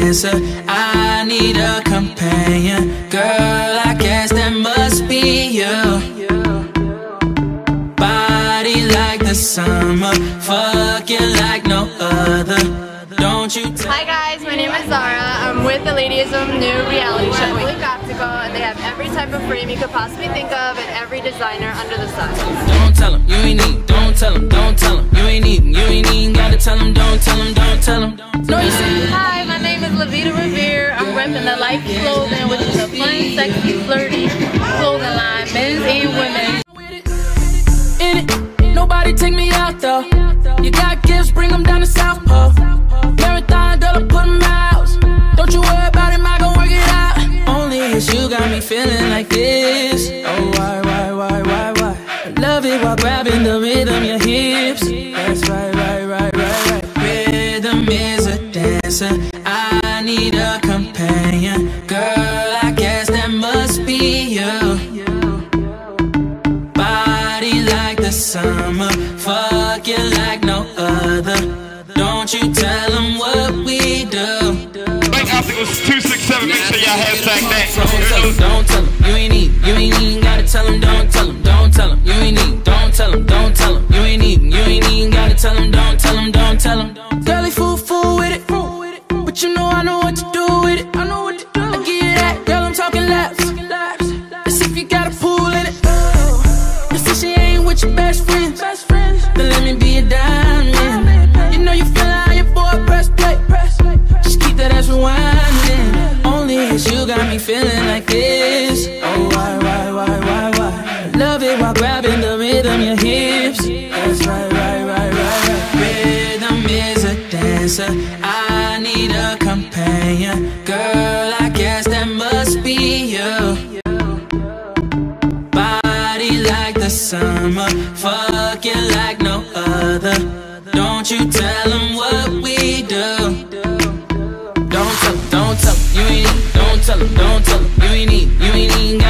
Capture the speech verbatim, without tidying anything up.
dancer. I need a companion. Girl, I guess that must be you. Body like the summer, fucking like no other. Don't you tell. Hi guys, my name is Zara. I'm with the Ladyism new reality show. We're practical and they have every type of frame you could possibly think of and every designer under the sun. Don't tell them, you ain't need. Don't tell them, don't tell them, you ain't even. You ain't even gotta tell them, don't tell them, don't tell them. No, you say. Hi, my name is Lavita Revere. I'm repping the Life Clothing, which is a fun, sexy, flirty clothing line, men's and women's. In it, nobody take me out though. You got gifts, bring them down to South Pole. Marathon, girl, I put them out. Don't you worry about it, I gon' work it out. Only it's you got me feeling like this. Oh, why, why, why, why, why? I love it while grabbing the rhythm, your hips. That's right, right, right, right, right. Rhythm is a dancer. I need a companion. Girl, I guess that must be you. Body like the summer, fucking like no other. Don't you tell them what we do. Link obstacles two six seven, make sure y'all hashtag that. Don't tell them, don't tell them, you ain't even. You ain't even gotta tell them, don't tell them, don't tell them, you ain't even. Don't tell them, don't tell them, you ain't even. You ain't even gotta tell them, don't tell them, don't tell them. Girlie fool, fool with it, but you know I know what to do with it. I know what to do. I give you that, girl, I'm talking laps. Let's see if you got a pool in it. Let's see she ain't with your best friends. Then let me be a diamond. You know you feel how your boy press play. Just keep that ass rewinding. Only it's you got me feeling like this. Oh, why, why, why, why, why? I love it while grabbing the rhythm, your hips. That's right, right, right, right, right. Rhythm is a dancer. I need a companion. Girl, I guess that must be you. Body like the summer, fucking like no other. Don't you tell them what we do. Don't tell them, don't tell them, you ain't even. Don't tell them, don't tell them, you ain't even. You ain't even got